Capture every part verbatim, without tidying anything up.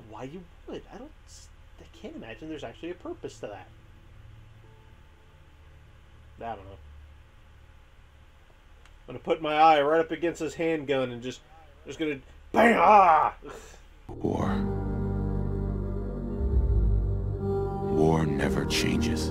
why you would. I don't... I can't imagine there's actually a purpose to that. I don't know. I'm gonna put my eye right up against his handgun and just... Just gonna... Bang! Ah! War. War never changes.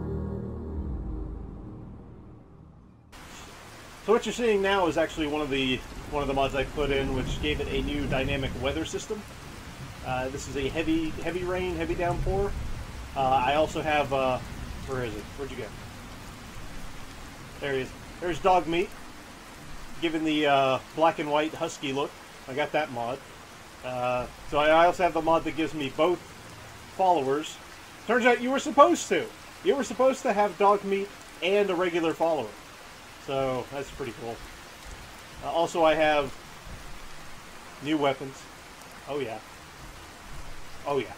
So what you're seeing now is actually one of the one of the mods I put in, which gave it a new dynamic weather system. Uh, this is a heavy heavy rain, heavy downpour. Uh, I also have uh, where is it? Where'd you go? There he is. There's dog meat, given the uh, black and white husky look. I got that mod. Uh, so I also have the mod that gives me both followers. Turns out you were supposed to. You were supposed to have dog meat and a regular follower. So that's pretty cool. Uh, also, I have new weapons. Oh yeah. Oh yeah.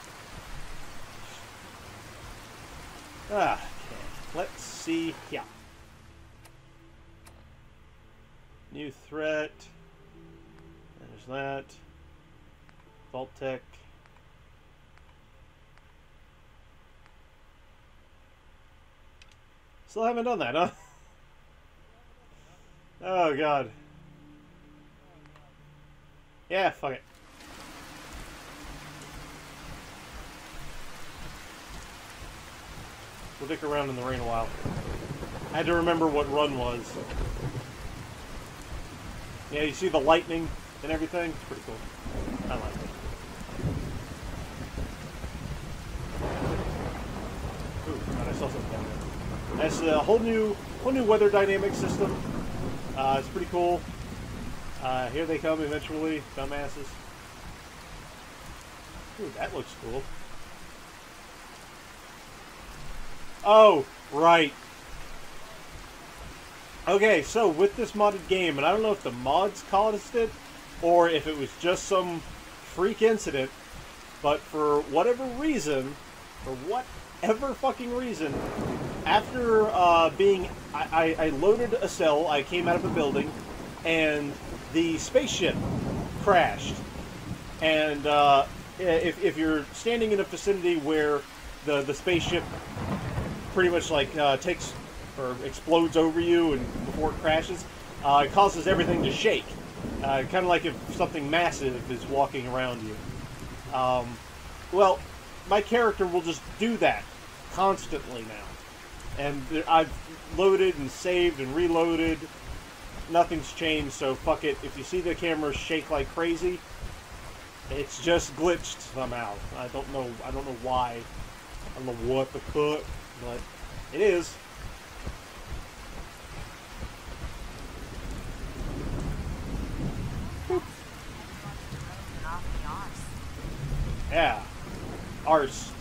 Ah, okay. Let's see. Yeah. New threat. There's that. Vault Tech. Still haven't done that, huh? Oh, God. Yeah, fuck it. We'll dick around in the rain a while. I had to remember what run was. Yeah, you see the lightning and everything? It's pretty cool. I like it. Ooh, God, I saw something down there. That's a whole new, whole new weather dynamic system. Uh, it's pretty cool. Uh, here they come eventually, dumbasses. Ooh, that looks cool. Oh, right. Okay, so with this modded game, and I don't know if the mods caused it, or if it was just some freak incident, but for whatever reason, for whatever fucking reason, after uh, being... I, I, I loaded a cell, I came out of a building, and the spaceship crashed. And uh, if, if you're standing in a vicinity where the, the spaceship pretty much like uh, takes or explodes over you and before it crashes, uh, it causes everything to shake. Uh, kind of like if something massive is walking around you. Um, well, my character will just do that constantly now. And I've loaded and saved and reloaded. Nothing's changed, so fuck it. If you see the camera shake like crazy, it's just glitched somehow. I don't know. I don't know why. I don't know what the fuck, but it is. Boop. Yeah, arse.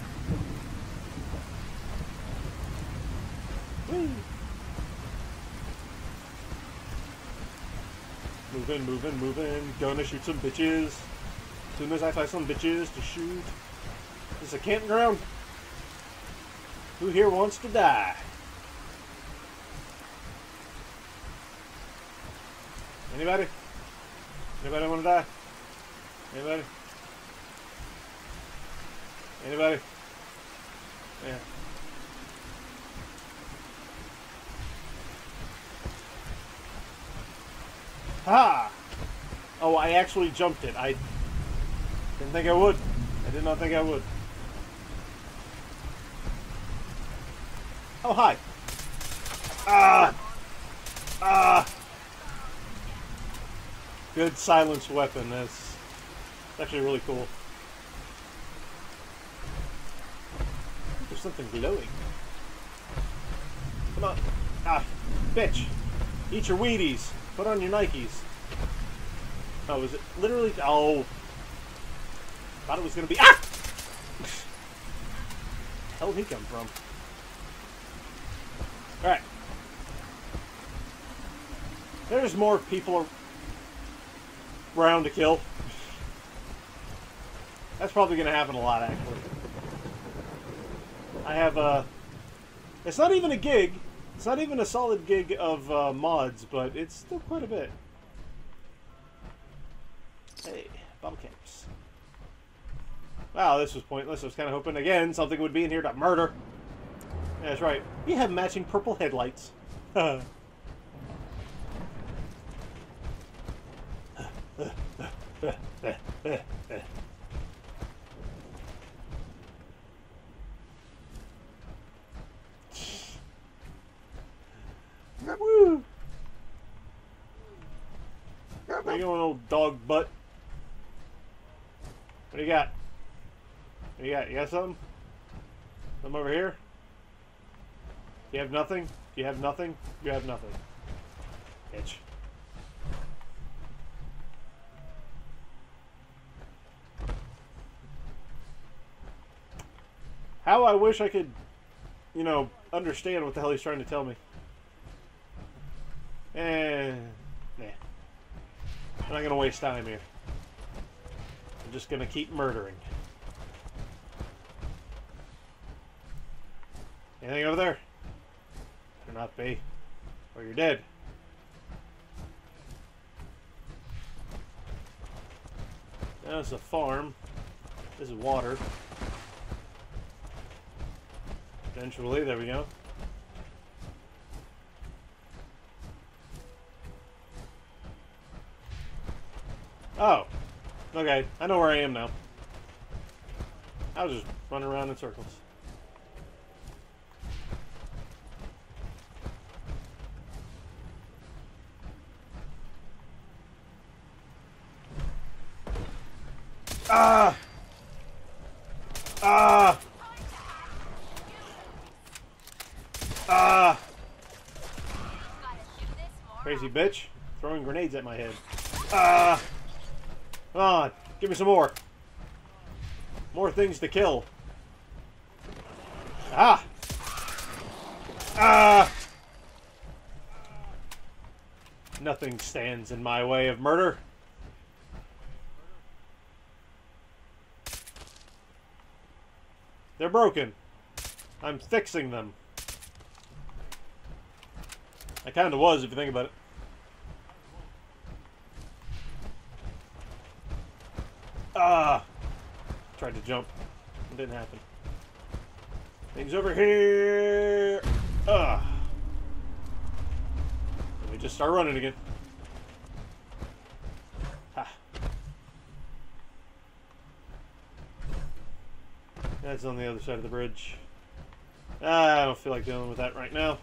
Whee. Moving, moving, moving. Gonna shoot some bitches. As soon as I find some bitches to shoot. This is a campground. Who here wants to die? Anybody? Anybody want to die? Anybody? Anybody? Yeah. Ha! Oh, I actually jumped it. I didn't think I would. I did not think I would. Oh, hi. Ah! Ah! Good silence weapon. That's actually really cool. There's something glowing. Come on. Ah, bitch. Eat your Wheaties. Put on your Nikes. Oh, is it literally? Oh. Thought it was going to be. Ah! Hell did he come from? Alright. There's more people around to kill. That's probably going to happen a lot, actually. I have a... It's not even a gig. It's not even a solid gig of uh, mods, but it's still quite a bit. Hey, bottle caps. Wow, this was pointless. I was kind of hoping, again, something would be in here to murder. Yeah, that's right. We have matching purple headlights. Woo! Where you going, old dog butt? What do you got? What do you got? You got something? Something over here? You have nothing? You have nothing? You have nothing. Bitch. How I wish I could, you know, understand what the hell he's trying to tell me. Eh, nah. I'm not gonna waste time here. I'm just gonna keep murdering. Anything over there? Better not be. Or you're dead. That's a farm. This is water. Eventually, there we go. Oh. Okay, I know where I am now. I was just running around in circles. Ah! Ah! Ah! Crazy bitch. Throwing grenades at my head. Ah! Come on. Give me some more. More things to kill. Ah! Ah! Nothing stands in my way of murder. They're broken. I'm fixing them. I kind of was, if you think about it. Ah! Tried to jump. It didn't happen. Things over here. Ah! Let me just start running again. Ha! That's on the other side of the bridge. Ah, I don't feel like dealing with that right now.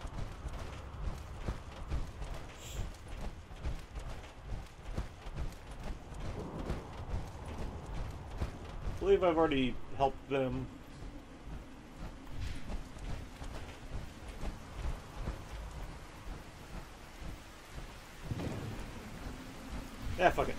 I believe I've already helped them. Yeah, fuck it.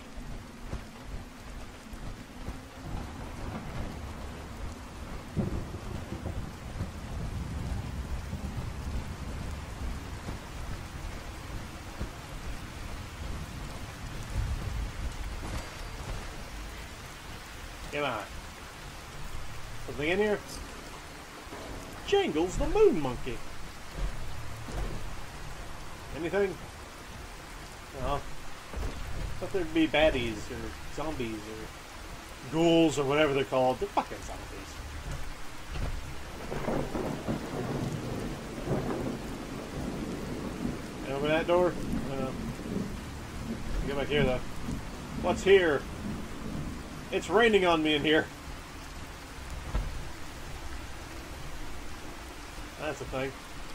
Come on. Something in here? Jangles the moon monkey. Anything? No. I thought there'd be baddies or zombies or ghouls or whatever they're called. They're fucking zombies. And open that door? No. Get back here though. What's here? It's raining on me in here. That's a thing.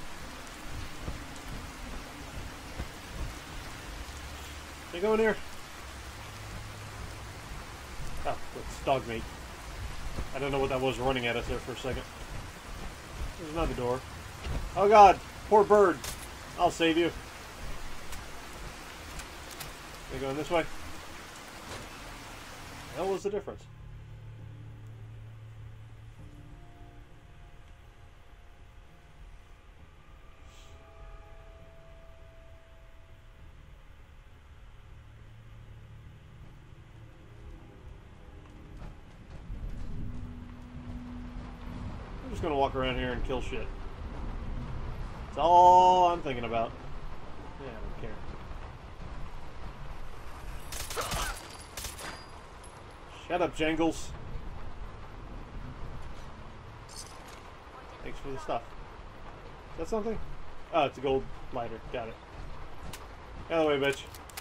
Can I go in here? Oh, it's dog meat. I don't know what that was running at us there for a second. There's another door. Oh god, poor bird. I'll save you. Are you going this way? The hell was the difference? I'm just gonna walk around here and kill shit. That's all I'm thinking about. Yeah, I don't care. Shut up, Jangles. thanks for the stuff. Is that something? Oh, it's a gold lighter. Got it. Out of the way, bitch.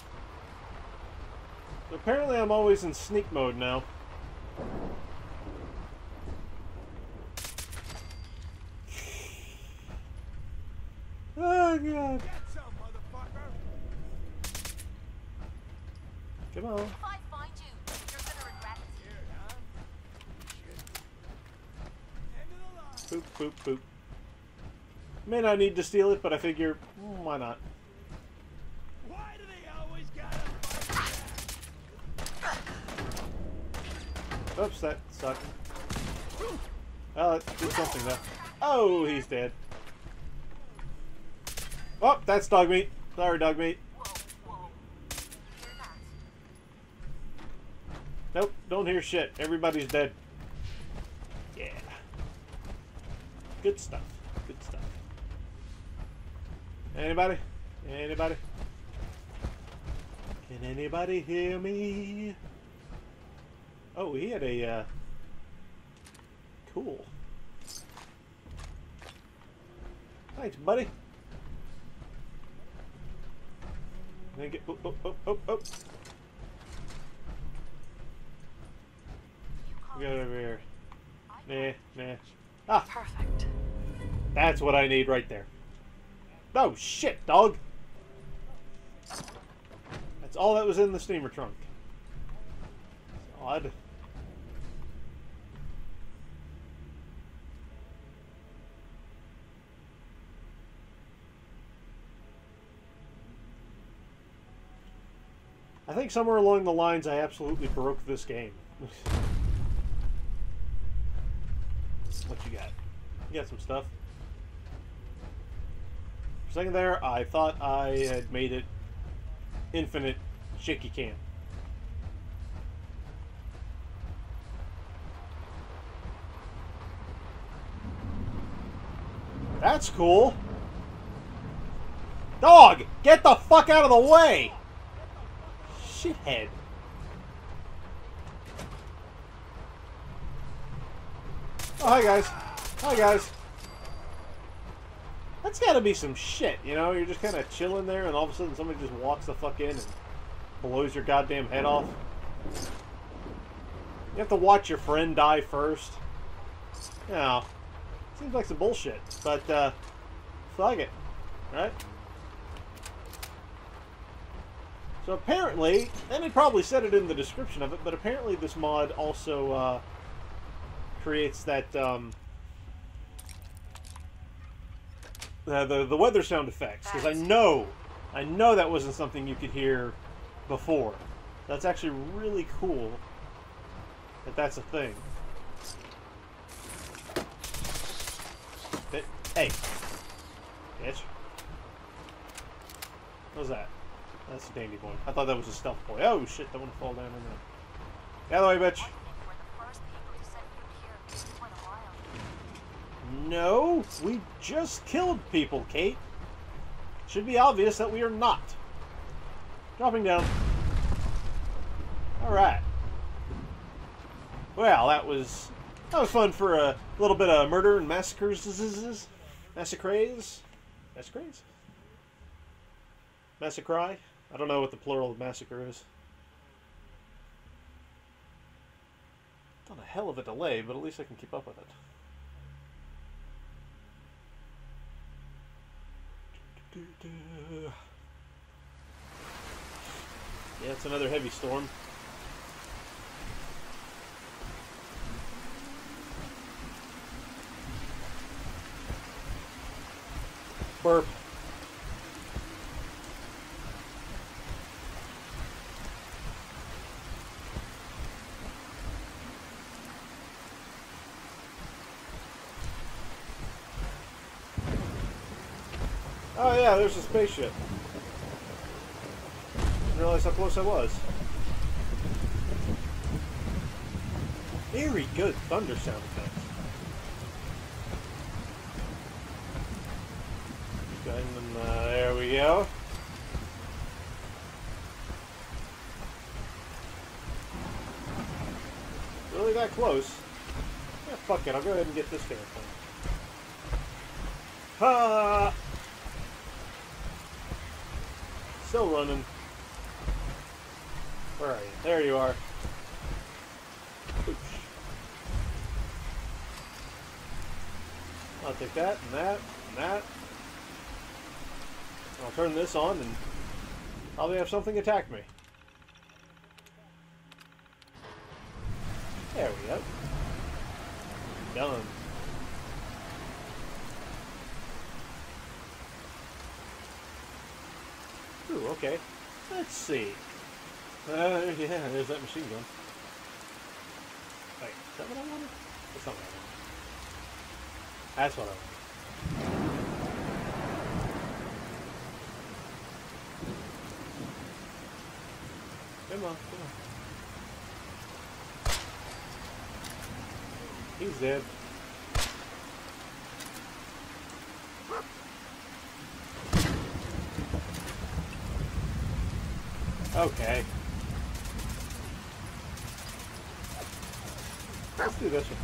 So apparently I'm always in sneak mode now. Oh, God. Come on. If I find you, you're gonna regret it. Boop, boop, boop. May not need to steal it, but I figure, mm, why not? Why do they always gotta fight? Oops, that sucked. Well, that did something though. Oh, he's dead. Oh, that's dog meat. Sorry, dog meat. Whoa, whoa. Hear that? Nope, don't hear shit. Everybody's dead. Yeah. Good stuff. Good stuff. Anybody? Anybody? Can anybody hear me? Oh, he had a, uh... Cool. Thanks, buddy. Then get... Oh, oh, oh, oh, oh. Get over here. Nah, nah. Ah! Perfect. That's what I need right there. Oh, shit, dog! That's all that was in the steamer trunk. It's odd. I think somewhere along the lines I absolutely broke this game. What you got? You got some stuff. For a second there, I thought I had made it infinite shaky cam. That's cool. Dog, get the fuck out of the way! Shithead. Oh, hi guys. Hi guys. That's gotta be some shit, you know? You're just kind of chilling there and all of a sudden somebody just walks the fuck in and blows your goddamn head off. You have to watch your friend die first. You know, seems like some bullshit, but uh, fuck it, right? So apparently, and they probably said it in the description of it, but apparently this mod also uh, creates that um, the, the the weather sound effects, because I know, I know that wasn't something you could hear before. That's actually really cool that that's a thing. But, hey, bitch, what was that? That's a dandy boy. I thought that was a stealth boy. Oh shit, that one fall down in there. Get out of the way, bitch. No, we just killed people, Kate. Should be obvious that we are not. Dropping down. Alright. Well, that was that was fun for a little bit of murder and massacres. Massacres? Massacres? Massacre? I don't know what the plural of massacre is. It's on a hell of a delay, but at least I can keep up with it. Yeah, it's another heavy storm. Burp. Oh yeah, there's a spaceship. Didn't realize how close I was. Very good thunder sound effects. And, uh, there we go. Really that close? Yeah, fuck it. I'll go ahead and get this damn thing. Ha! Still running. Where are you? There you are. Oops. I'll take that and that and that. I'll turn this on and probably have something attack me. There we go. Done. Ooh, okay. Let's see. Uh, yeah, there's that machine gun. Wait, is that what I wanted? That's not what I wanted. That's what I wanted. Come on, come on. He's dead. Okay. Let's do this one.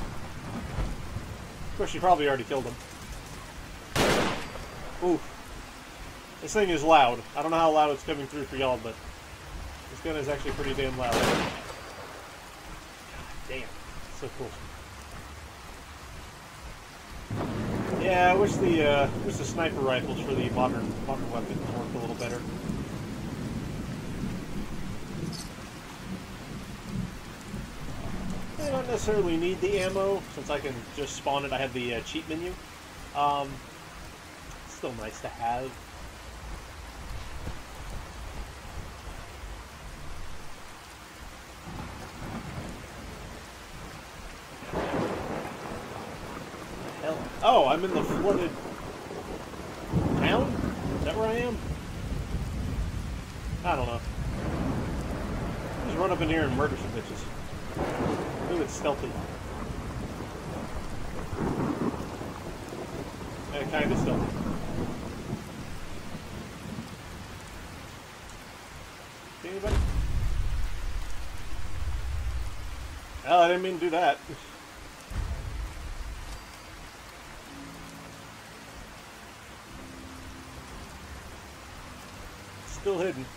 Of course, you probably already killed him. Ooh. This thing is loud. I don't know how loud it's coming through for y'all, but this gun is actually pretty damn loud. God damn. So cool. Yeah, I wish the uh, wish the sniper rifles for the modern modern weapons worked a little better. I don't necessarily need the ammo since I can just spawn it. I have the uh, cheat menu. Um, it's still nice to have. Hell, oh, I'm in the flooded town? Is that where I am? I don't know. Just run up in here and murder some bitches. Ooh, it's stealthy. Yeah, kind of stealthy. See anybody? Hell, I didn't mean to do that. Still hidden.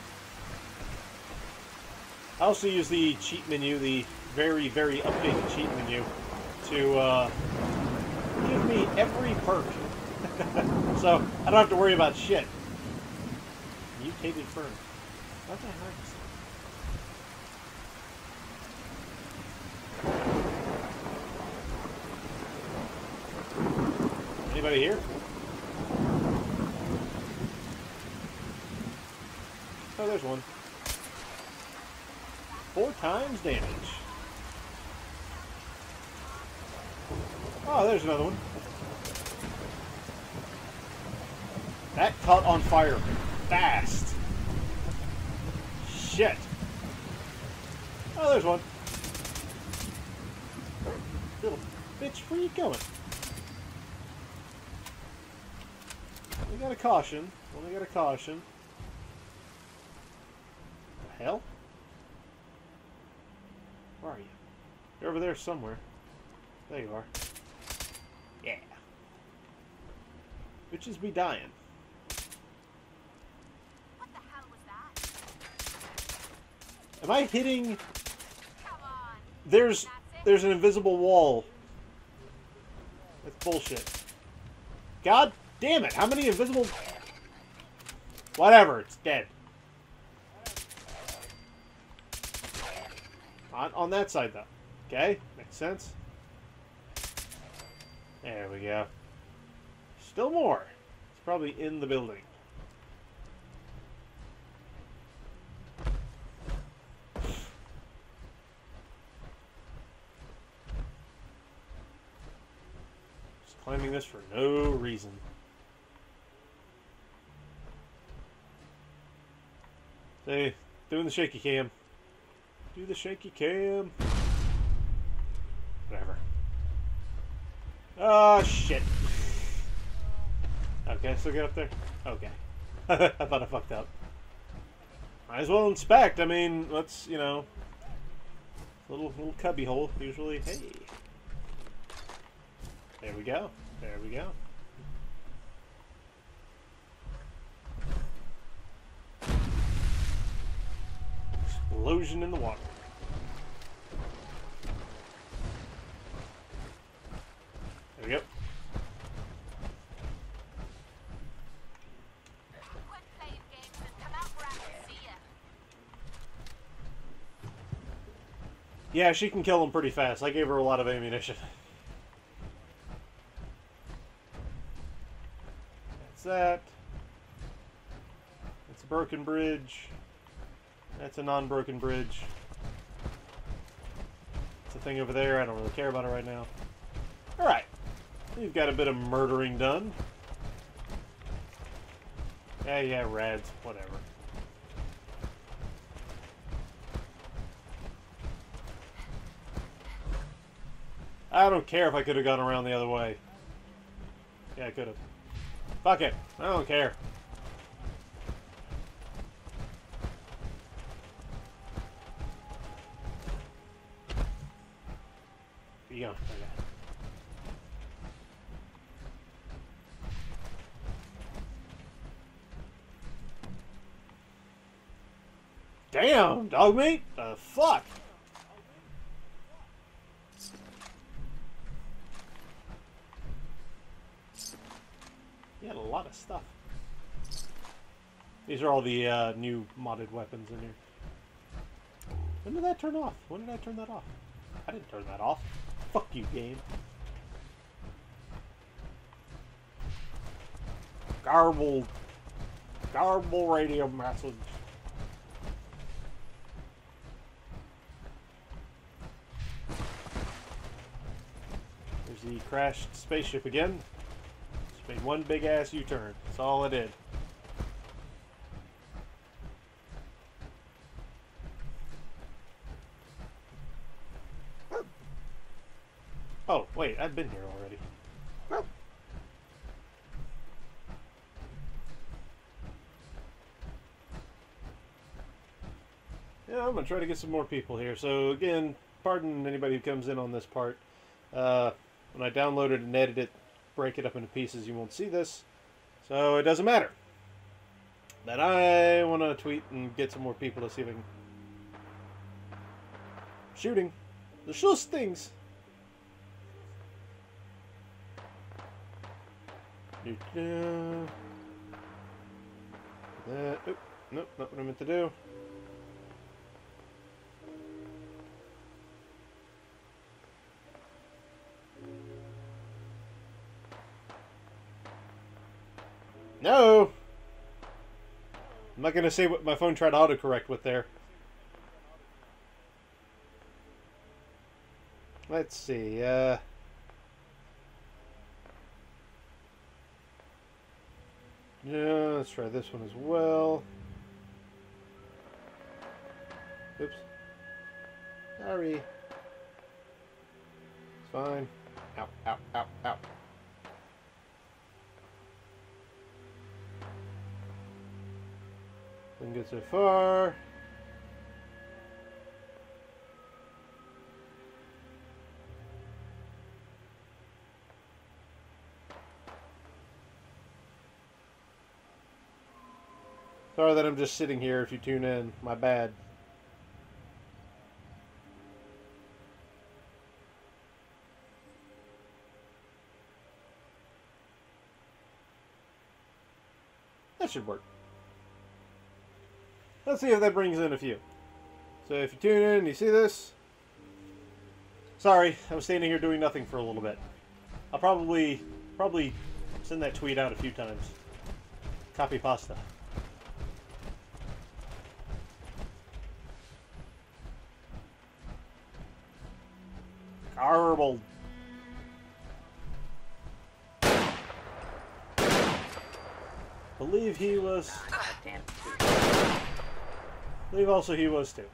I also use the cheat menu, the very, very updated cheat menu, to uh, give me every perk. So I don't have to worry about shit. Mutated fern. What the heck is that? Anybody here? Oh, there's one. Four times damage. Oh, there's another one. That caught on fire fast. Shit. Oh, there's one. Little bitch, where you going? We got a caution. Only got a caution. The hell? Where are you? You're over there somewhere. There you are. Yeah. Bitches be dying. What the hell was that? Am I hitting? Come on. There's That's it? there's an invisible wall. That's bullshit. God damn it! How many invisible? Whatever. It's dead. On on that side though. Okay, makes sense. There we go. Still more. It's probably in the building. Just climbing this for no reason. Say, doing the shaky cam. Do the shaky cam. Whatever. Oh, shit. Okay, still get up there? Okay. I thought I fucked up. Might as well inspect. I mean, let's, you know, little little cubby hole, usually. Hey. There we go. There we go. explosion in the water. There we go. Quit playing games and come out where I can see ya. Yeah, she can kill them pretty fast. I gave her a lot of ammunition. That's that. That's a broken bridge. That's a non-broken bridge. It's a thing over there. I don't really care about it right now. Alright. We've got a bit of murdering done. Yeah, yeah, rads. Whatever. I don't care if I could have gone around the other way. Yeah, I could have. Fuck it. I don't care. Where you going? Okay. Damn, dog meat? The fuck? You had a lot of stuff. These are all the uh, new modded weapons in here. When did that turn off? When did I turn that off? I didn't turn that off. Fuck you, game. Garbled. Garble radio message. There's the crashed spaceship again. Just made one big ass U-turn. That's all it did. Oh, wait, I've been here already. Yeah, I'm going to try to get some more people here. So, again, pardon anybody who comes in on this part. Uh, when I download it and edit it, break it up into pieces, you won't see this. So, it doesn't matter. But I want to tweet and get some more people to see if I can... Shooting. The shoot things. That. Oh, nope, not what I meant to do. No! I'm not going to say what my phone tried to autocorrect with there. Let's see, uh... yeah, let's try this one as well. Oops. Sorry. It's fine. Ow, ow, ow, ow. Been good so far. Sorry that I'm just sitting here if you tune in. My bad. That should work. Let's see if that brings in a few. So if you tune in and you see this, sorry, I was standing here doing nothing for a little bit. I'll probably probably send that tweet out a few times. Copy pasta. Garbled. Believe he was. Damn. Believe also he was too.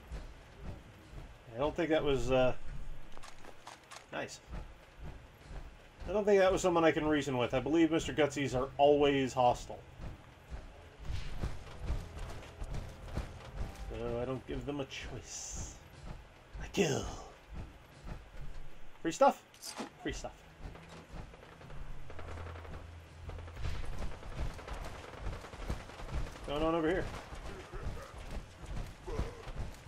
I don't think that was uh, nice. I don't think that was someone I can reason with. I believe Mister Gutsies are always hostile. So I don't give them a choice. I kill. Free stuff? Free stuff. What's going on over here?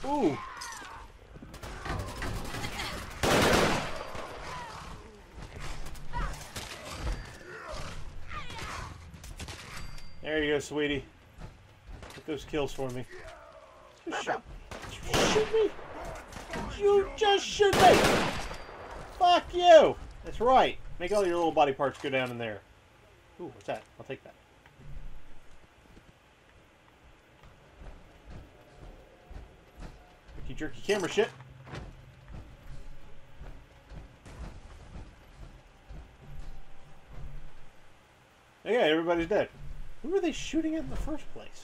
Ooh. There you go, sweetie. Get those kills for me. Just shoot, just shoot me. You just shoot me. Fuck you. That's right. Make all your little body parts go down in there. Ooh, what's that? I'll take that. Jerky jerky camera shit. Okay, everybody's dead. Who were they shooting at in the first place?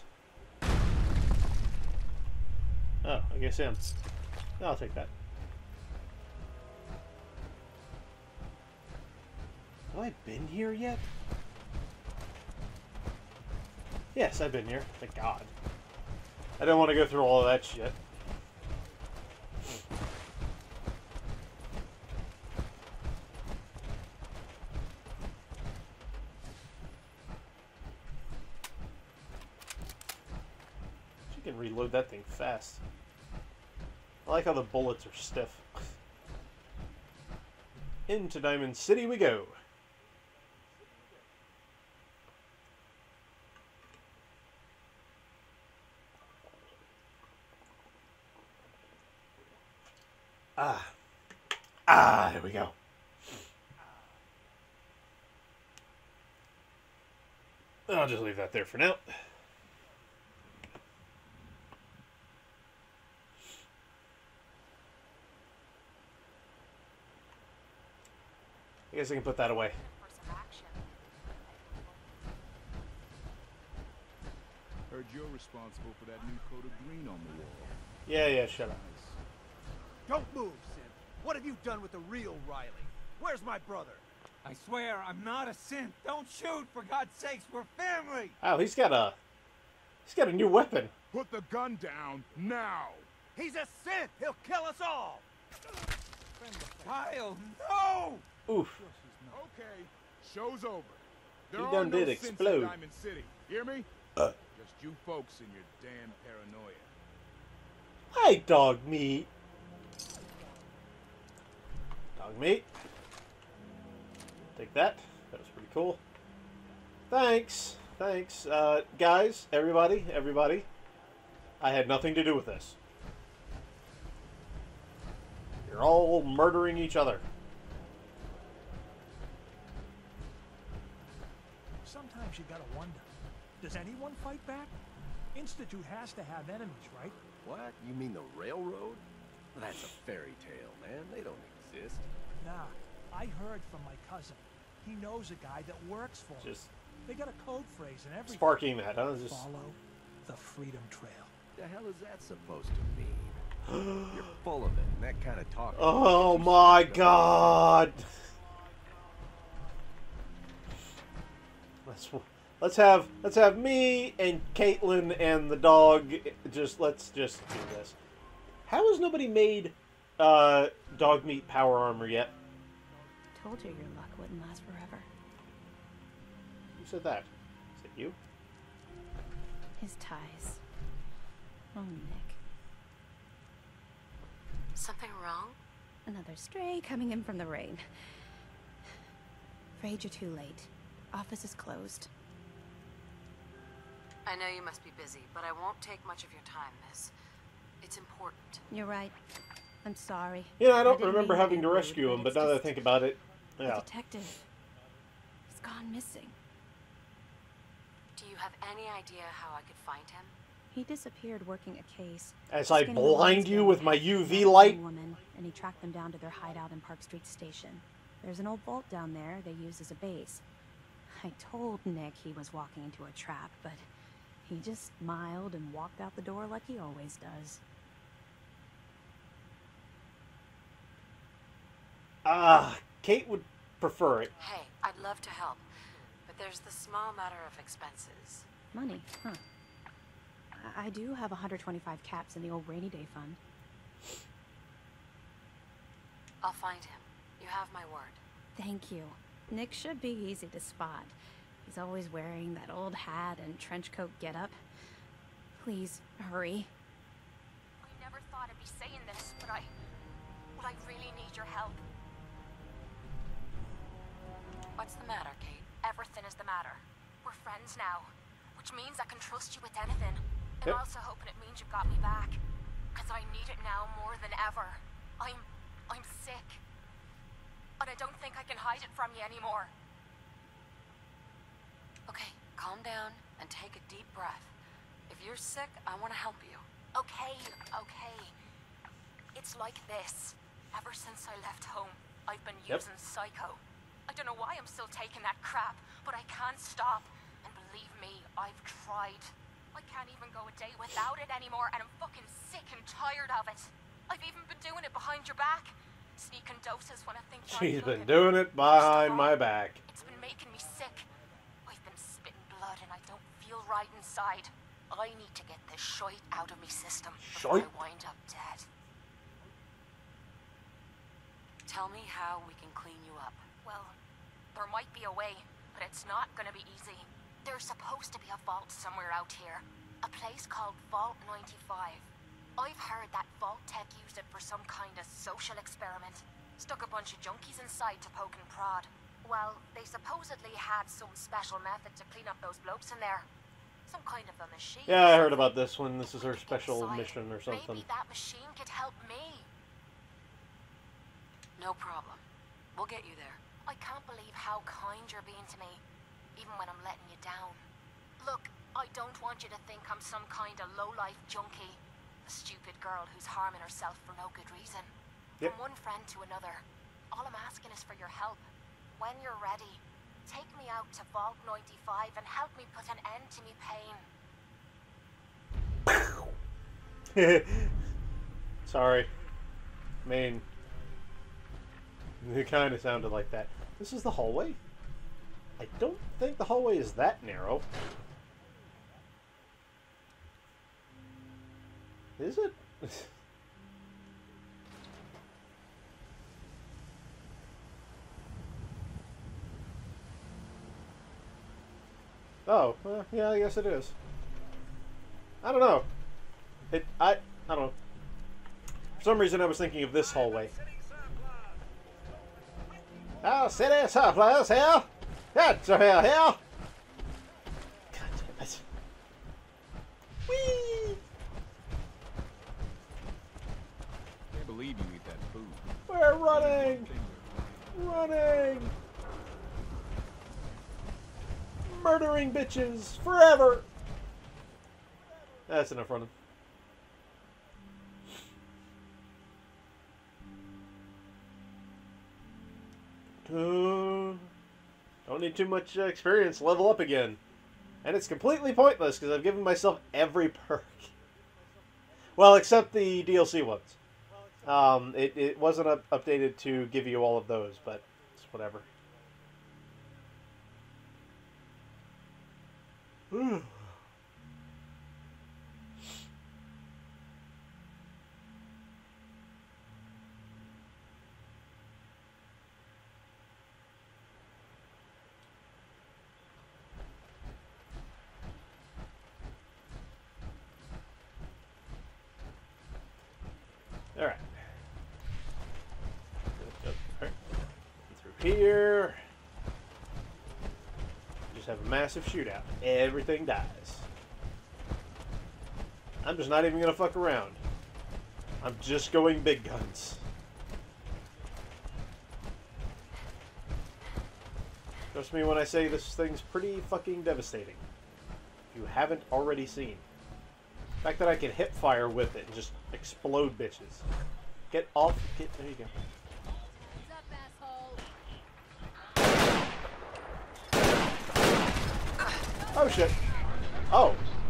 Oh, I guess him. No, I'll take that. Have I been here yet? Yes, I've been here. Thank God. I don't want to go through all of that shit. You can reload that thing fast. I like how the bullets are stiff. Into Diamond City we go. Ah. Ah, there we go. I'll just leave that there for now. I guess I can put that away. For some action. Heard you're responsible for that new coat of green on the wall. Yeah, yeah, shut up. Don't move, Synth. What have you done with the real Riley? Where's my brother? I swear, I'm not a synth. Don't shoot, for God's sakes, we're family! Oh, he's got a... He's got a new weapon. Put the gun down now. He's a Synth! He'll kill us all! Kyle, no! Oof. Okay, show's over. There He are done no did synths explode. in Diamond City. Hear me? Uh. Just you folks and your damn paranoia. Hi, dog meat. Dog meat. Take that. That was pretty cool. Thanks. Thanks. Uh, guys, everybody, everybody. I had nothing to do with this. You're all murdering each other. Sometimes you gotta wonder, does anyone fight back? Institute has to have enemies, right? What? You mean the railroad? That's a fairy tale, man. They don't exist. Nah, I heard from my cousin. He knows a guy that works for him. Just They got a code phrase and everything. sparking that, huh? Just... Follow the Freedom Trail. The hell is that supposed to mean? You're full of it, and that kind of talk. Oh my God! Let's let's have let's have me and Caitlin and the dog. Just let's just do this. How has nobody made uh, dog meat power armor yet? Told you your luck wouldn't last forever. Who said that? Is it you? His ties. Oh, Nick. Something wrong? Another stray coming in from the rain. Afraid you're too late. Office is closed. I know you must be busy, but I won't take much of your time, miss. It's important. You're right. I'm sorry. You know, I don't didn't remember mean to having be to rude, rescue him, but it's now that I just think about it, the yeah. detective. He's gone missing. Do you have any idea how I could find him? He disappeared working a case. As I Skinny blind woman's you gang with my had U V one light. woman, and he tracked them down to their hideout in Park Street Station. There's an old vault down there they use as a base. I told Nick he was walking into a trap, but he just smiled and walked out the door like he always does. Ah, Kate would prefer it. Hey, I'd love to help, but there's the small matter of expenses. Money, huh? I, I do have one hundred twenty-five caps in the old rainy day fund. I'll find him. You have my word. Thank you. Nick should be easy to spot. He's always wearing that old hat and trench coat getup. Please, hurry. We never thought be saying this, but I... But I really need your help. What's the matter, Kate? Everything is the matter. We're friends now, which means I can trust you with anything. And Yep. also hoping it means you've got me back. Because I need it now more than ever. I'm... I'm sick. And I don't think I can hide it from you anymore. Okay, calm down and take a deep breath. If you're sick, I want to help you. Okay, okay. It's like this. Ever since I left home, I've been Yep. using Psycho. I don't know why I'm still taking that crap, but I can't stop. And believe me, I've tried. I can't even go a day without it anymore, and I'm fucking sick and tired of it. I've even been doing it behind your back. Sneaking doses when I think you're She's been looking. doing it behind Stop. my back. It's been making me sick. I've been spitting blood and I don't feel right inside. I need to get this shite out of me system before Shite? I wind up dead. Tell me how we can clean you up. Well, there might be a way, but it's not gonna be easy. There's supposed to be a vault somewhere out here. A place called Vault ninety-five. I've heard that Vault Tech used it for some kind of social experiment. Stuck a bunch of junkies inside to poke and prod. Well, they supposedly had some special method to clean up those blokes in there. Some kind of a machine. Yeah, I heard about this one. This is her Get special inside. mission or something. Maybe that machine could help me. No problem. We'll get you there. I can't believe how kind you're being to me, even when I'm letting you down. Look, I don't want you to think I'm some kind of low-life junkie. A stupid girl who's harming herself for no good reason. Yep. From one friend to another. All I'm asking is for your help. When you're ready, take me out to Vault ninety-five and help me put an end to me pain. Sorry. I mean, it kind of sounded like that. This is the hallway? I don't think the hallway is that narrow. Is it? Oh, well, yeah, I guess it is. I don't know. It, I, I don't know. For some reason, I was thinking of this hallway. Oh, city surplus here. That's here, here. God damn it. Whee! Can't believe you eat that food. We're running! Running! Murdering bitches forever! That's enough running. Uh, don't need too much uh, experience to level up again. And it's completely pointless because I've given myself every perk. Well, except the D L C ones. Um, it, it wasn't up updated to give you all of those, but it's whatever. All right. Through here. Just have a massive shootout. Everything dies. I'm just not even gonna fuck around. I'm just going big guns. Trust me when I say this thing's pretty fucking devastating. If you haven't already seen. The fact that I can hip fire with it and just explode bitches. Get off. Get, there you go. Oh shit. Oh.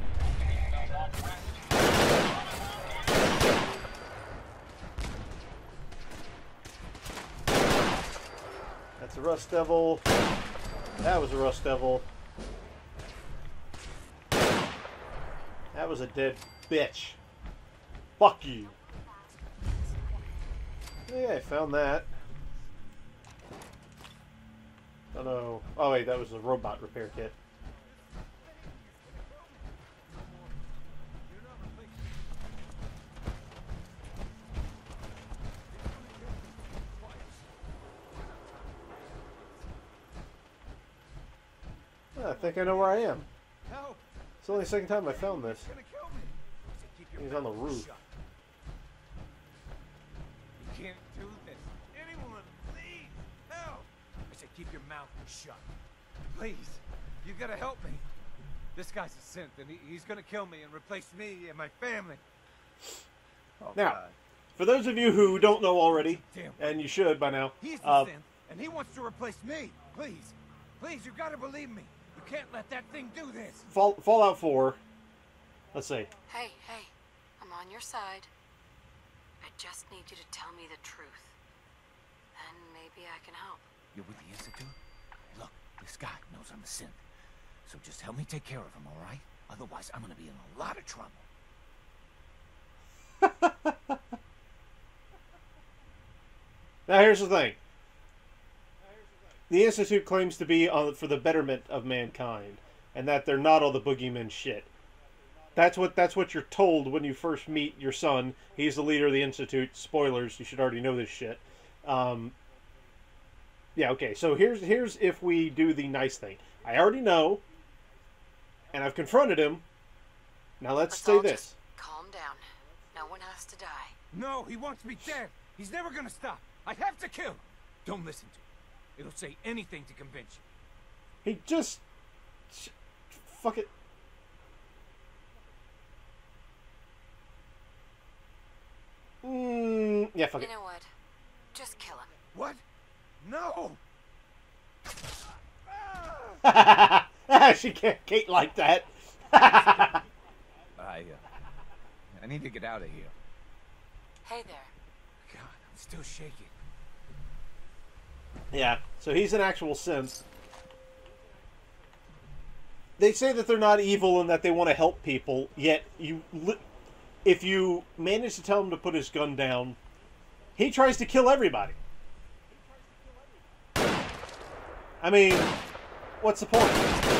That's a Rust Devil. That was a Rust Devil. That was a dead bitch. Fuck you. Yeah, I found that. Oh no. Oh wait, that was a robot repair kit. think I know where I am. Help! It's only the second time I found this. He's gonna kill me. I said, keep your He's on the mouth roof. shut. You can't do this. Anyone, please, help! I said, keep your mouth shut. Please, you gotta help me. This guy's a synth, and he, he's gonna kill me and replace me and my family. Oh, Now, God. for those of you who don't know already, Damn. and you should by now, He's the uh, synth, and he wants to replace me. Please, please, you gotta believe me. You can't let that thing do this. Fall, Fallout four. Let's see. Hey, hey, I'm on your side. I just need you to tell me the truth. Then maybe I can help. You're with the Institute? Look, this guy knows I'm a synth. So just help me take care of him, all right? Otherwise, I'm gonna be in a lot of trouble. Now here's the thing. The Institute claims to be on, for the betterment of mankind, and that they're not all the boogeyman shit. That's what that's what you're told when you first meet your son. He's the leader of the Institute. Spoilers, you should already know this shit. Um, yeah, okay, so here's here's if we do the nice thing. I already know, and I've confronted him. Now let's, Let's say all this. just calm down. No one has to die. No, he wants me dead. He's never gonna stop. I have to kill him. Don't listen to him. It'll say anything to convince you. He just... Fuck it. Mm, yeah, fuck You it. know what? Just kill him. What? No! She can't Kate like that. I, uh, I need to get out of here. Hey there. God, I'm still shaking. Yeah, so he's an actual synth. They say that they're not evil and that they want to help people, yet you, li if you manage to tell him to put his gun down, he tries to kill everybody. I mean, what's the point?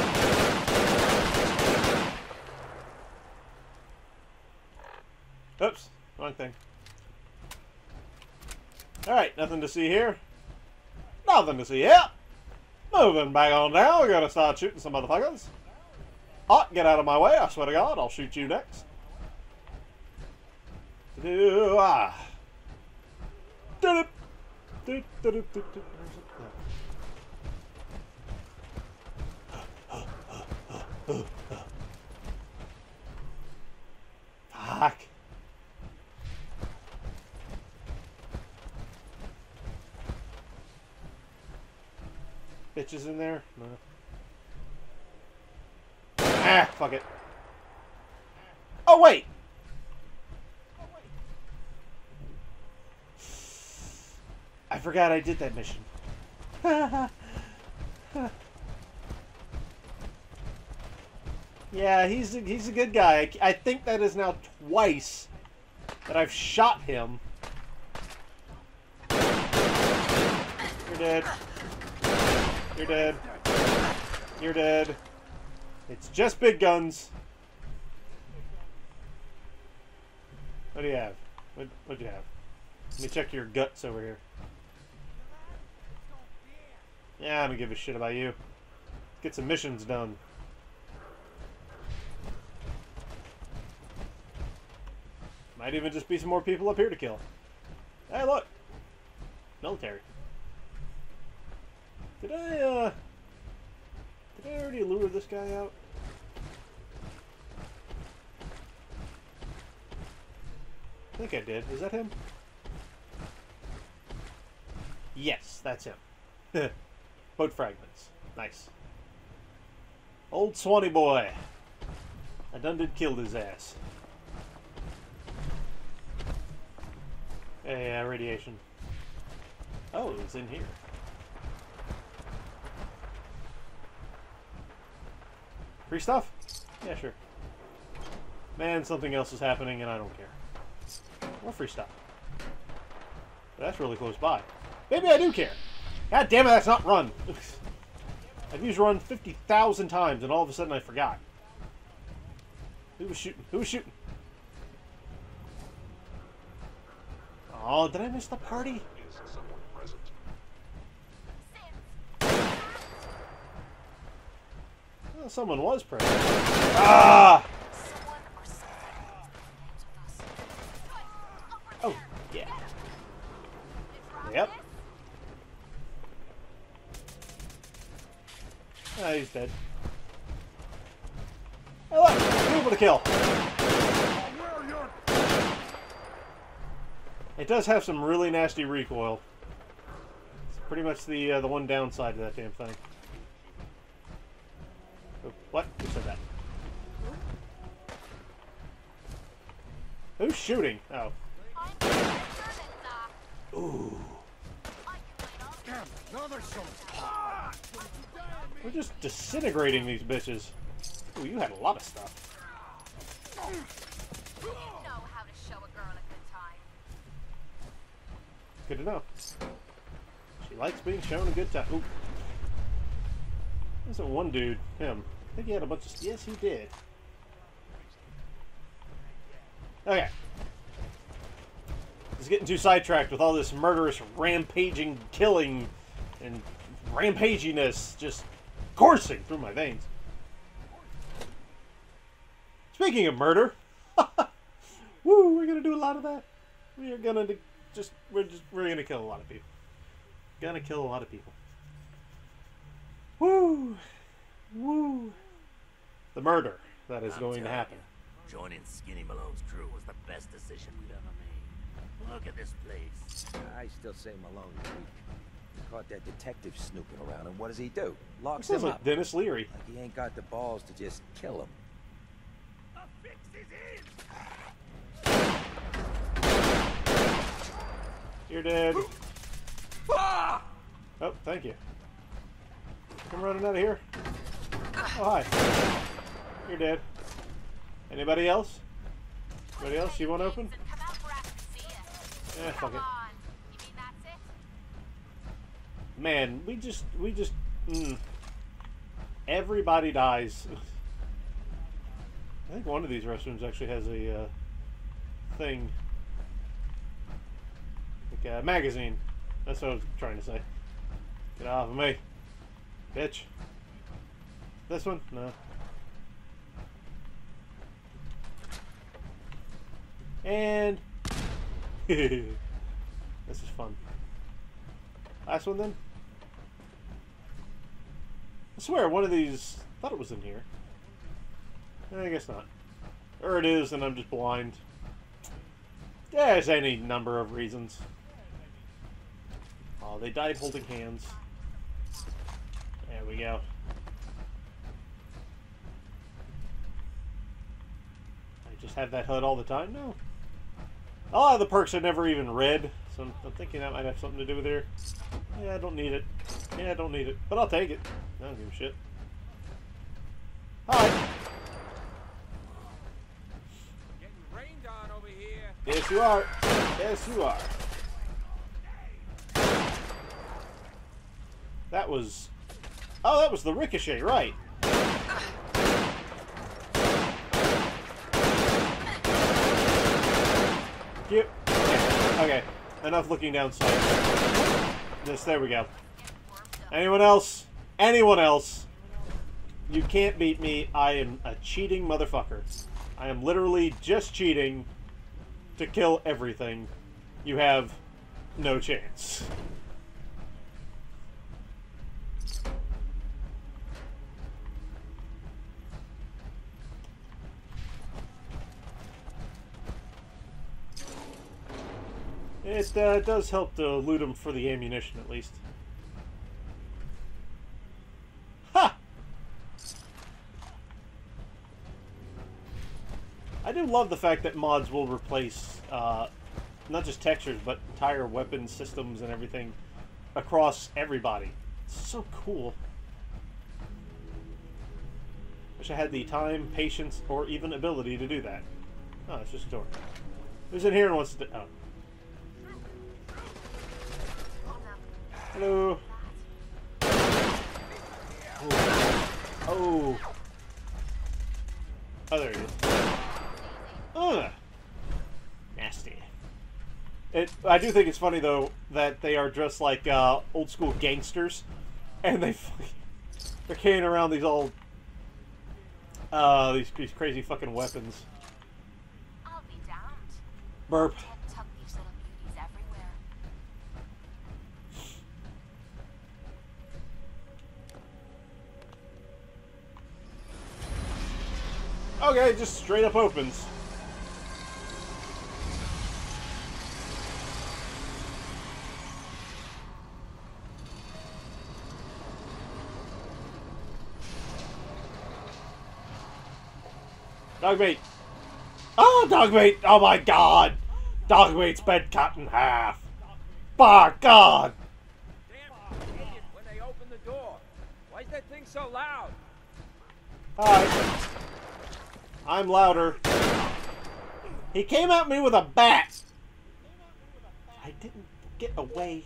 Oops, wrong thing. Alright, nothing to see here. Nothing to see here. Moving back on down, we're gonna start shooting some motherfuckers. Hot, get out of my way, I swear to God, I'll shoot you next. Do ah. Do do do do do do. Fuck. Bitches in there? No. Ah, fuck it. Oh, wait! I forgot I did that mission. Yeah, he's a, he's a good guy. I, I think that is now twice that I've shot him. You're dead. You're dead. You're dead. It's just big guns. What do you have? What what do you have? Let me check your guts over here. Yeah, I don't give a shit about you. Let's get some missions done. Might even just be some more people up here to kill. Hey, look! Military. Did I, uh... Did I already lure this guy out? I think I did. Is that him? Yes, that's him. Boat fragments. Nice. Old Swanee boy. I done did killed his ass. Hey, uh, radiation. Oh, it's in here. Free stuff? Yeah, sure. Man, something else is happening and I don't care. More free stuff. But that's really close by. Maybe I do care. God damn it, that's not run. I've used run fifty thousand times and all of a sudden I forgot. Who was shooting? Who was shooting? Oh, did I miss the party? Well, someone was present. Ah! Oh, yeah. Yep. Ah, he's dead. Hey, look! People to kill! It does have some really nasty recoil. It's pretty much the uh, the one downside of that damn thing. Oh, what? Who said that? Who's shooting? Oh. Ooh. We're just disintegrating these bitches. Ooh, you had a lot of stuff. You know how to show a girl a good time. Good to know. She likes being shown a good time. Ooh. There's that one dude. Him. I think he had a bunch of... Yes, he did. Okay. He's getting too sidetracked with all this murderous, rampaging, killing, and rampaginess just coursing through my veins. Speaking of murder, woo, we're gonna do a lot of that. We are gonna just, we're just, we're gonna kill a lot of people. Gonna kill a lot of people. Woo, woo. The murder that is I'm going to happen. You, joining Skinny Malone's crew was the best decision we've ever made. Look at this place. I still say Malone is weak. He caught that detective snooping around, and what does he do? Locks Sounds him like up. Dennis Leary. Like he ain't got the balls to just kill him. A fix is in. You're dead. Oh, thank you. Come running out of here. Oh, hi. You're dead. Anybody else? Anybody else you want to open? Yeah, fuck it. Man, we just, we just, mm. Everybody dies. I think one of these restrooms actually has a uh, thing. Like a magazine. That's what I was trying to say. Get off of me. Bitch. This one? No. And... this is fun. Last one then? I swear one of these... I thought it was in here. I guess not. Or it is and I'm just blind. There's any number of reasons. Oh, they died holding hands. There we go. I just have that H U D all the time? No. A lot of the perks I never even read, so I'm, I'm thinking that might have something to do with here. Yeah, I don't need it. Yeah, I don't need it. But I'll take it. I don't give a shit. Hi. Getting rained on over here. Yes, you are. Yes, you are. That was... Oh, that was the ricochet, right. Yep. Okay, enough looking down sight. This, there we go. Anyone else? Anyone else? You can't beat me. I am a cheating motherfucker. I am literally just cheating to kill everything. You have no chance. It uh, does help to loot them for the ammunition, at least. Ha! I do love the fact that mods will replace uh, not just textures, but entire weapon systems and everything across everybody. It's so cool. Wish I had the time, patience, or even ability to do that. Oh, it's just a door. Who's in here and wants to... Oh. Hello. Oh. Oh. Oh, there he is. Ugh. Nasty. It. I do think it's funny though that they are dressed like uh, old school gangsters, and they they're carrying around these old Uh, these, these crazy fucking weapons. I'll be damned. Burp. Ted took these little beauties everywhere. Okay, just straight up opens. Dogmeat! Oh, dogmeat! Oh my god! Dogmeat's been cut in half! By god! Damn idiot when they open the door. Why is that thing so loud? Hi. I'm louder. He came at me with a bat! I didn't get away.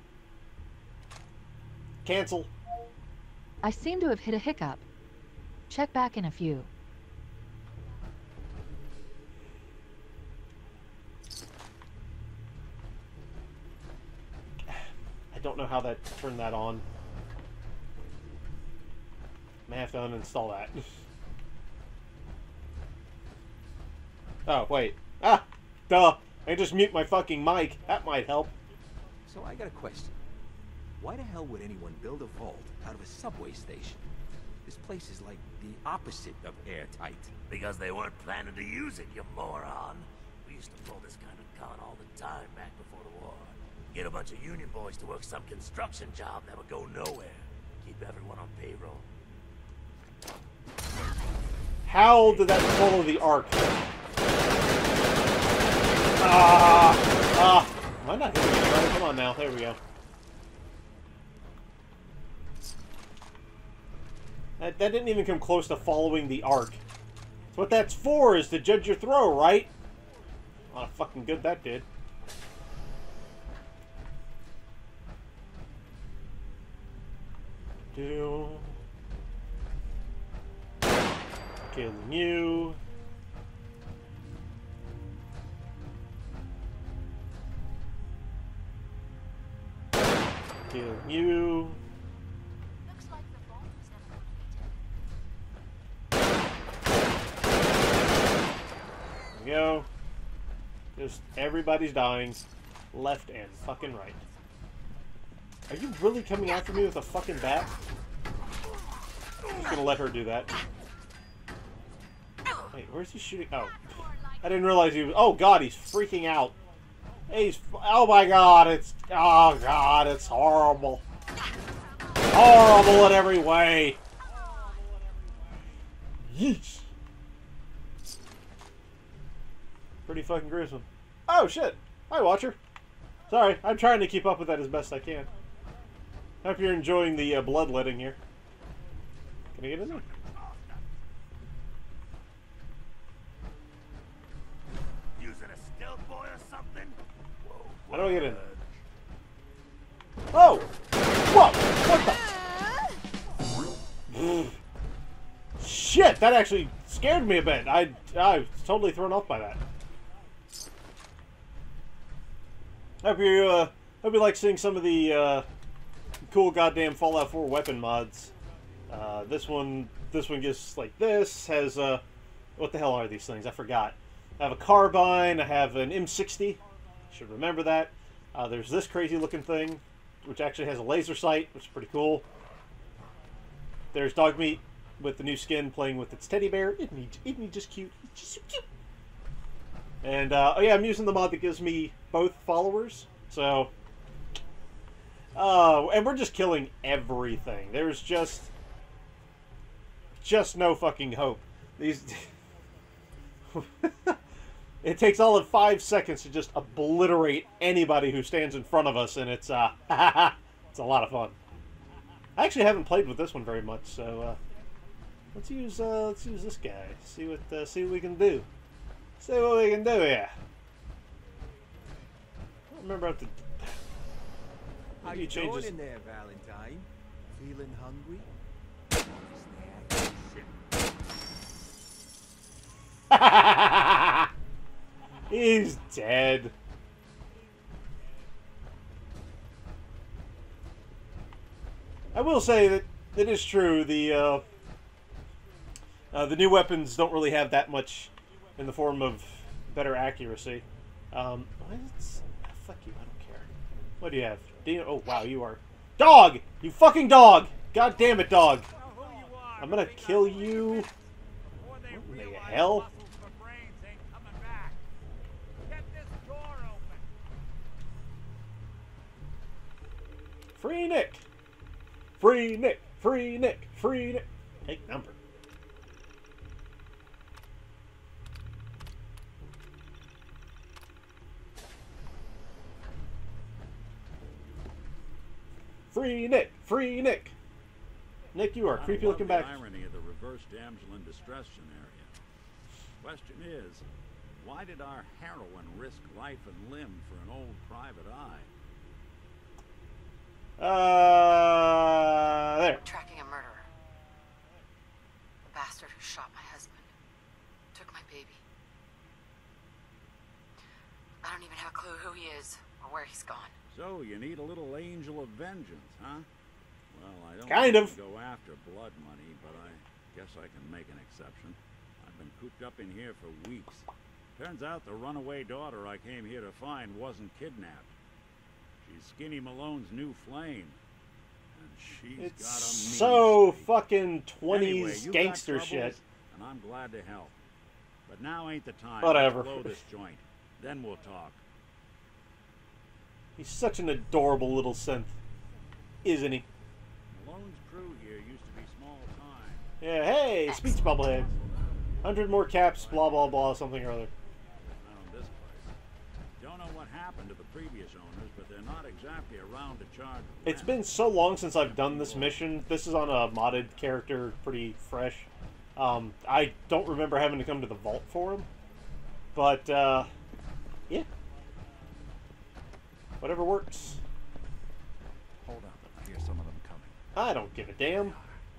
Cancel. I seem to have hit a hiccup. Check back in a few. I don't know how that turned that on. May have to uninstall that. Oh, wait. Ah! Duh! I just mute my fucking mic. That might help. So I got a question. Why the hell would anyone build a vault out of a subway station? This place is like the opposite of airtight. Because they weren't planning to use it, you moron. We used to pull this kind of con all the time back before the war. Get a bunch of union boys to work some construction job that would go nowhere. Keep everyone on payroll. How did that follow the arc? Ah! Ah! Am I not hitting it right? Come on now. There we go. That, that didn't even come close to following the arc. That's what that's for, is to judge your throw, right? Oh, fucking good that did. Do. Killing you. Killing you. Looks like the vault was never completed. There we go. Just everybody's dying. Left and fucking right. Are you really coming after me with a fucking bat? I'm just gonna let her do that. Wait, where's he shooting? Oh. I didn't realize he was... Oh god, he's freaking out. He's... Oh my god, it's... Oh god, it's horrible. Horrible in every way. Yeesh. Pretty fucking gruesome. Oh shit! Hi, Watcher. Sorry, I'm trying to keep up with that as best I can. Hope you're enjoying the uh, bloodletting here. Can I get in there? Using a stealth boy or something? Whoa, How do I get in? Oh! Whoa! What the? Shit! That actually scared me a bit. I I was totally thrown off by that. Hope you uh, hope you like seeing some of the uh, cool goddamn Fallout four weapon mods. Uh, this one, this one gets like this. Has uh, what the hell are these things? I forgot. I have a carbine. I have an M sixty. Should remember that. Uh, there's this crazy looking thing, which actually has a laser sight, which is pretty cool. There's Dogmeat with the new skin playing with its teddy bear. Isn't he, isn't he just cute? He's just so cute. And, uh, oh yeah, I'm using the mod that gives me both followers. So, uh, and we're just killing everything. There's just, just no fucking hope. These, it takes all of five seconds to just obliterate anybody who stands in front of us, and it's, uh, it's a lot of fun. I actually haven't played with this one very much, so, uh, let's use, uh, let's use this guy. See what, uh, see what we can do. See what we can do here. I don't remember how to... How you doing in there, Valentine? Feeling hungry? He's dead. I will say that it is true. The uh, Uh, the new weapons don't really have that much in the form of better accuracy. Um, what's, oh, fuck you, I don't care. What do you have? Dino, oh, wow, you are... Dog! You fucking dog! God damn it, dog! I'm gonna kill you... What in the hell? Free Nick! Free Nick! Free Nick! Free Nick! Take number. Free Nick! Free Nick! Nick, you are creepy looking back. The irony of the reverse damsel in distress scenario. Question is, why did our heroine risk life and limb for an old private eye? Uh, there. Tracking a murderer. The bastard who shot my husband. Took my baby. I don't even have a clue who he is or where he's gone. So, you need a little angel of vengeance, huh? Well, I don't kind of go after blood money, but I guess I can make an exception. I've been cooped up in here for weeks. Turns out the runaway daughter I came here to find wasn't kidnapped. She's Skinny Malone's new flame. And she's it's got a mean so streak. fucking twenties anyway, you gangster got shit. And I'm glad to help. But now ain't the time. Whatever. Let's blow this joint. Then we'll talk. He's such an adorable little synth, isn't he? Malone's crew here used to be small time. Yeah, hey, speech bubblehead. Hundred more caps, blah blah blah, something or other. Found this place. Don't know what happened to the previous owners, but they're not exactly around to charge. It's been so long since I've done this mission. This is on a modded character, pretty fresh. Um, I don't remember having to come to the vault for him, but uh, yeah, whatever works. Hold on, I hear some of them coming. I don't give a damn.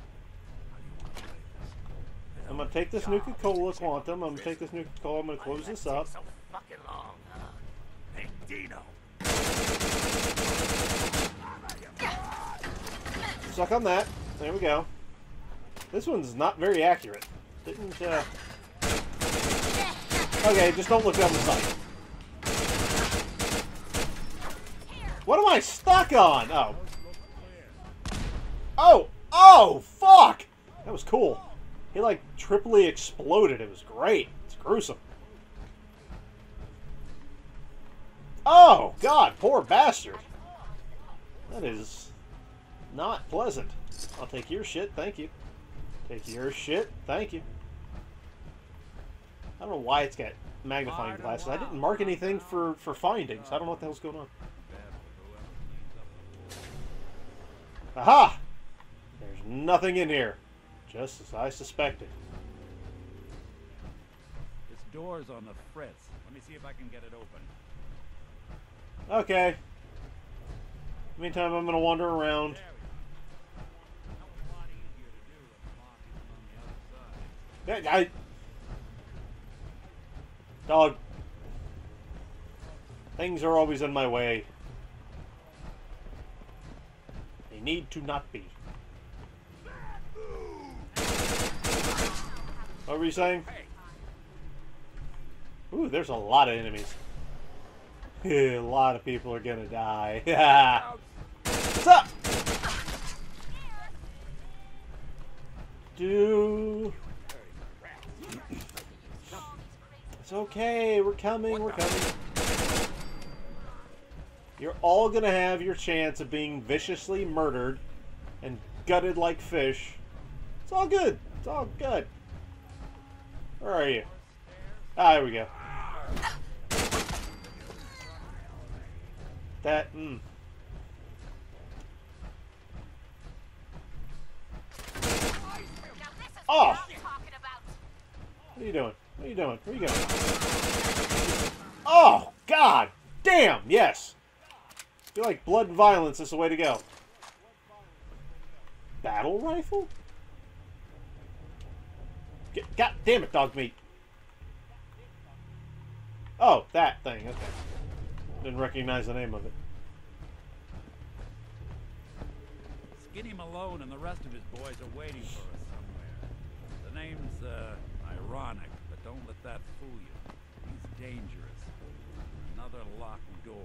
I'm gonna take this Nuka-Cola Quantum. I'm gonna take this Nuka-Cola. I'm gonna close this up. So fucking long, huh? Hey, Dino. Suck on that. There we go. This one's not very accurate. Didn't, uh... Okay, just don't look down the side. What am I stuck on? Oh. Oh! Oh! Fuck! That was cool. He, like, triply exploded. It was great. It's gruesome. Oh, God! Poor bastard. That is not pleasant. I'll take your shit. Thank you. Take your shit. Thank you. I don't know why it's got magnifying glasses. I didn't mark anything for, for findings. I don't know what the hell's going on. Aha! There's nothing in here. Just as I suspected. This door's on the fritz. Let me see if I can get it open. Okay. Meantime, I'm gonna wander around. Yeah, I... Dog. Things are always in my way. They need to not be. What were you saying? Ooh, there's a lot of enemies. A lot of people are gonna die. What's up? Do... It's okay, we're coming, we're coming. You're all gonna have your chance of being viciously murdered and gutted like fish. It's all good. It's all good. Where are you? Ah, there we go. That, mm. Oh! What are you doing? What are you doing? Where are you going? Oh, God! Damn, yes! I feel like blood and violence is the way to go. Battle rifle? Get, God damn it, dog meat. Oh, that thing, okay. Didn't recognize the name of it. Skinny Malone and the rest of his boys are waiting for us somewhere. The name's, uh, ironic, but don't let that fool you. He's dangerous. Another locked door.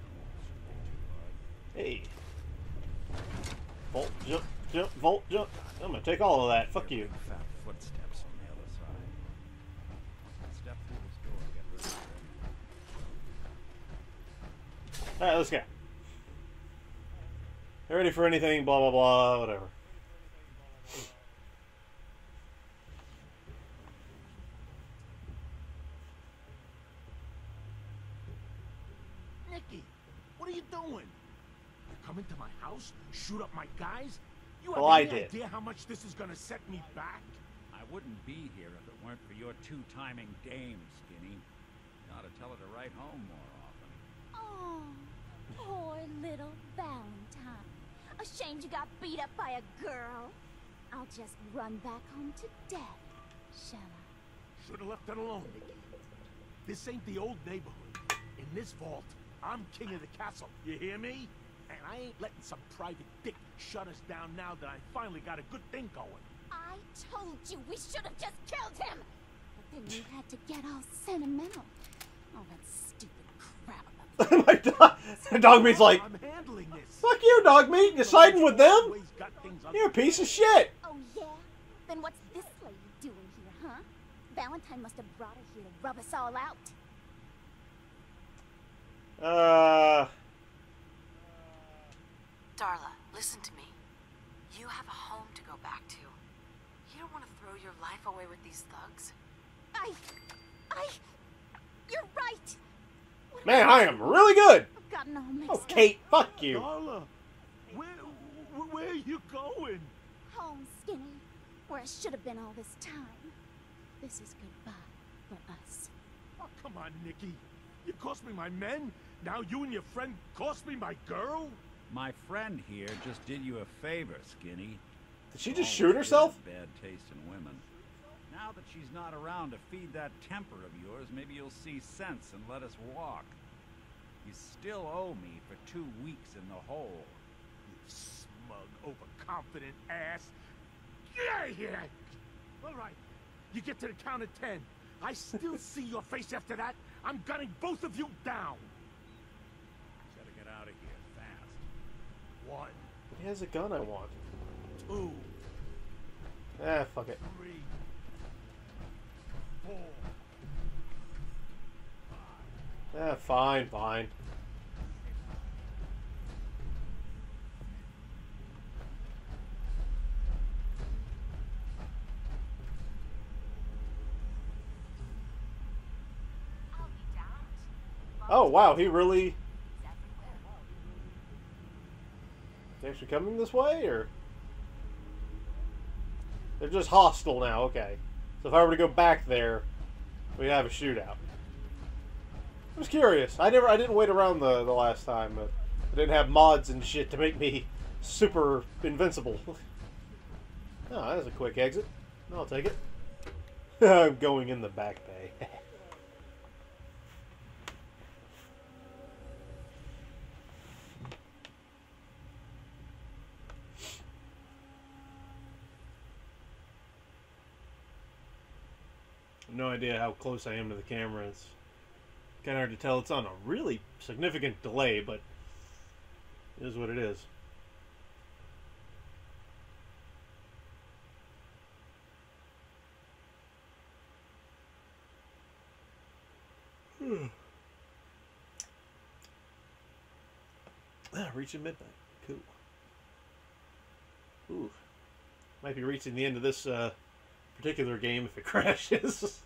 Hey. Vault, jump, jump, vault, jump. I'm gonna take all of that. Fuck you. Fat footsteps on the other side. Step through this door, get rid of it. Alright, let's go. Ready for anything, blah, blah, blah, whatever. Nicky, what are you doing? You come into my house, shoot up my guys? You have Well, I any did. idea how much this is gonna set me back? I wouldn't be here if it weren't for your two-timing dame, Skinny. You ought to tell her to write home more often. Oh, poor little Valentine. Ashamed you got beat up by a girl. I'll just run back home to daddy, shall I? Should have left it alone, Nicky. This ain't the old neighborhood. In this vault, I'm king of the castle. You hear me? And I ain't letting some private dick shut us down now that I finally got a good thing going. I told you we should have just killed him! But then you had to get all sentimental. Oh, that stupid crap about My dog, dog meat's like, I'm handling this. fuck you, dog meat. You're siding with them? You're a piece of shit. Oh, yeah? Then what's this lady doing here, huh? Valentine must have brought her here to rub us all out. Uh... Darla, listen to me. You have a home to go back to. You don't want to throw your life away with these thugs. I... I... You're right! What Man, I am really good. I've gotten all mixed Oh, up. Kate, fuck you. Darla, where, where, where are you going? Home, Skinny. Where I should have been all this time. This is goodbye for us. Oh, come on, Nicky. You cost me my men. Now you and your friend cost me my girl? My friend here just did you a favor, Skinny. Did she just Always shoot herself? has Bad taste in women. Now that she's not around to feed that temper of yours, maybe you'll see sense and let us walk. You still owe me for two weeks in the hole. You smug, overconfident ass. Get out of here! All right, you get to the count of ten. I still see your face after that. I'm gunning both of you down. Gotta get out of here fast. One. He has a gun I want. Two. Ah, fuck it. Three. Four. Ah, fine, fine. Oh, wow, he really... They actually coming this way, or...? They're just hostile now, okay. So if I were to go back there, we'd have a shootout. I was curious. I never, I didn't wait around the, the last time, but I didn't have mods and shit to make me super invincible. Oh, that's a quick exit. I'll take it. I'm going in the back bay. No idea how close I am to the camera. It's kind of hard to tell. It's on a really significant delay, but it is what it is. Ah, reaching midnight. Cool. Ooh. Might be reaching the end of this uh, particular game if it crashes.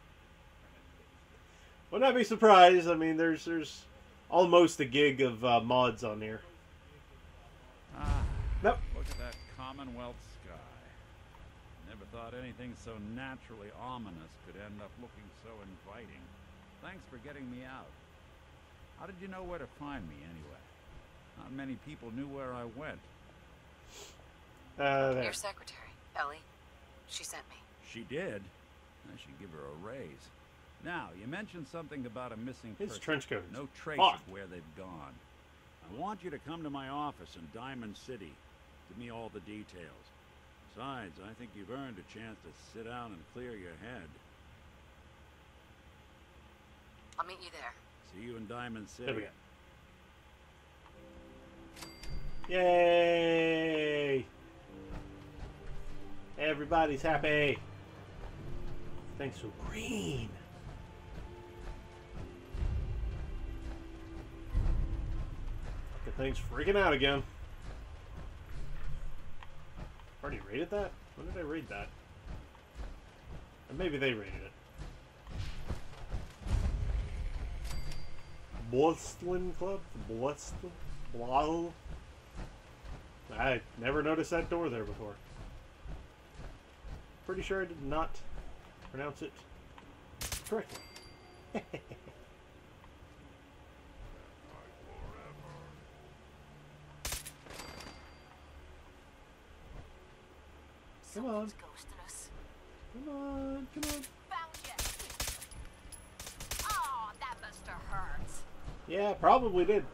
Would not be surprised. I mean, there's there's almost a gig of uh, mods on here. Ah, nope. Look at that Commonwealth sky. Never thought anything so naturally ominous could end up looking so inviting. Thanks for getting me out. How did you know where to find me, anyway? Not many people knew where I went. Uh, Your secretary, Ellie. She sent me. She did? I should give her a raise. Now, you mentioned something about a missing His person. trench coat. No trace Fuck. of where they've gone. I want you to come to my office in Diamond City. Give me all the details. Besides, I think you've earned a chance to sit down and clear your head. I'll meet you there. See you in Diamond City. There we go. Yay! Everybody's happy. Thanks so green. The thing's freaking out again. Already rated that? When did I rate that? Or maybe they rated it. Boston Club? Boston? Blah. I never noticed that door there before. Pretty sure I did not pronounce it correctly. Come on. Come on, come on. Found you. Oh, that must have hurt. Yeah, probably did.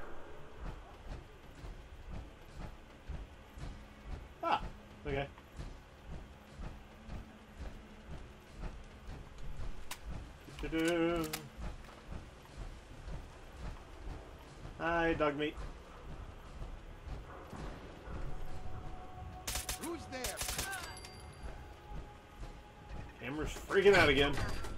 Ah, okay. Do-do-do. Hi, dog meat. Who's there? Hammer's freaking out again.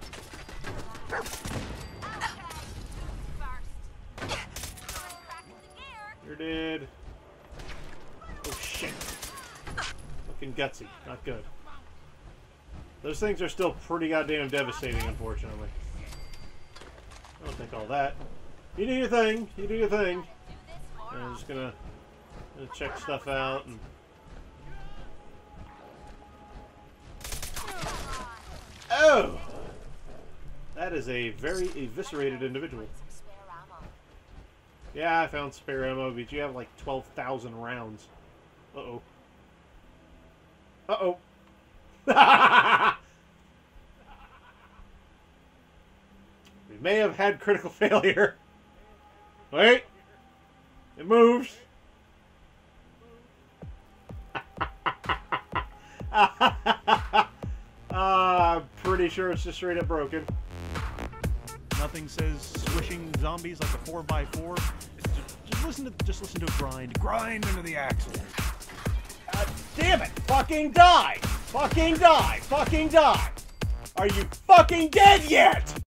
You're dead. Oh shit. Looking gutsy. Not good. Those things are still pretty goddamn devastating, unfortunately. I don't think all that. You do your thing. You do your thing. I'm just gonna, gonna check stuff out and. Oh! That is a very eviscerated individual. Yeah, I found spare ammo, but you have like twelve thousand rounds. Uh-oh. Uh-oh. We may have had critical failure. Wait. It moves. Uh, I'm pretty sure it's just straight up broken. Nothing says swishing zombies like a four by four. Just, just listen to just listen to it grind. Grind into the axle. Uh, damn it! Fucking die! Fucking die! Fucking die! Are you fucking dead yet?